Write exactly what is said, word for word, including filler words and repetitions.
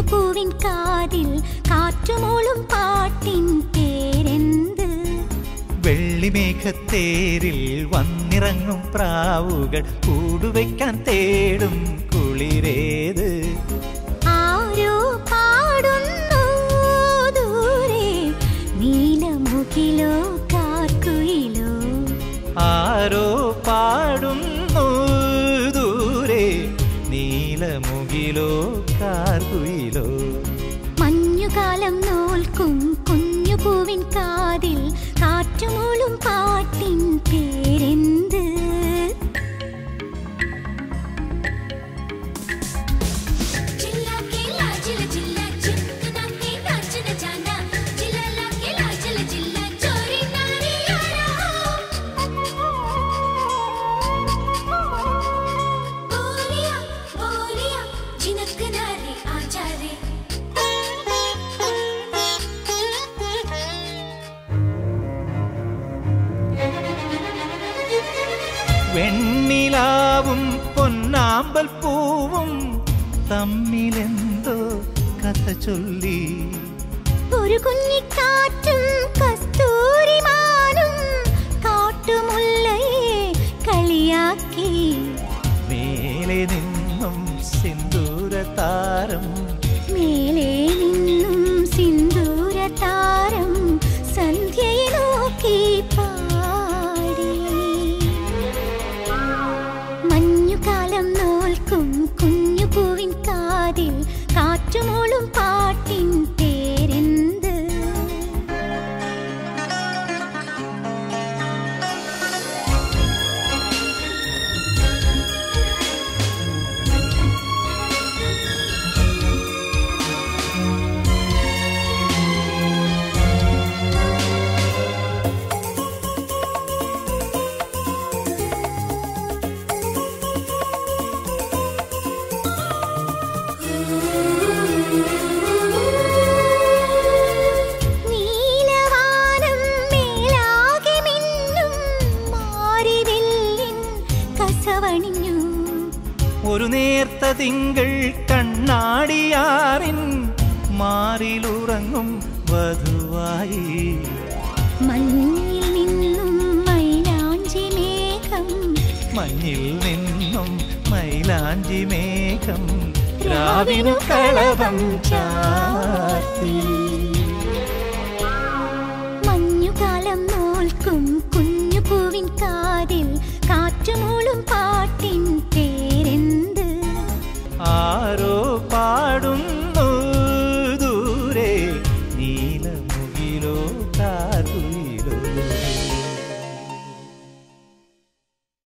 പൂവിൻ കാതിൽ കാറ്റുമൂളും പാട്ടിൻ പേരെന്ത്? വെള്ളിമേഘത്തേരിൽ വന്നിറങ്ങും പ്രാവുകൾ കൂടുവയ്ക്കാൻ തേടും കുളിരേത്? ആരോ പാടുന്നു ദൂരെ നീലമുകിലോ കാർക്കുയിലോ? ആരോ പാടുന്നു ദൂരെ നീലമുകിലോ കാർക്കുയിലോ? മഞ്ഞുകാലം നോൽക്കും കുഞ്ഞു പൂവിൻ കാതിൽ കാറ്റുമൂളും പാട്ടിൻ പേരെന്ത്? വെണ്ണിലാവും പൊന്നാമ്പൽ പൂവും തമ്മിലെന്തോ കഥ ചൊല്ലി. ഒരു കുഞ്ഞിക്കാറ്റും കസ്തൂരിമാനും കാട്ടുമുല്ലയെ കളിയാക്കി. മേലെ നിന്നും സിന്ദൂരതാരം മേലെ നിന്നും സിന്ദൂരതാരം സന്ധ്യയെ നോക്കി പാടി. മഞ്ഞുകാലം നോൽക്കും കുഞ്ഞു പൂവിൻ കാതിൽ കാറ്റുമൂളും പാട്ടിൻ പേരെന്ത്? ഒരു നേർത്ത തിങ്കൾ കണ്ണാടിയാറിൻ മാറിലുറങ്ങും വധുവായി. മഞ്ഞിൽ നിന്നും മൈലാഞ്ചി മേഘം മഞ്ഞിൽ നിന്നും മൈലാഞ്ചി മേഘം രാവിനു കളഭം ചാർത്തി. മഞ്ഞുകാലം നോൽക്കും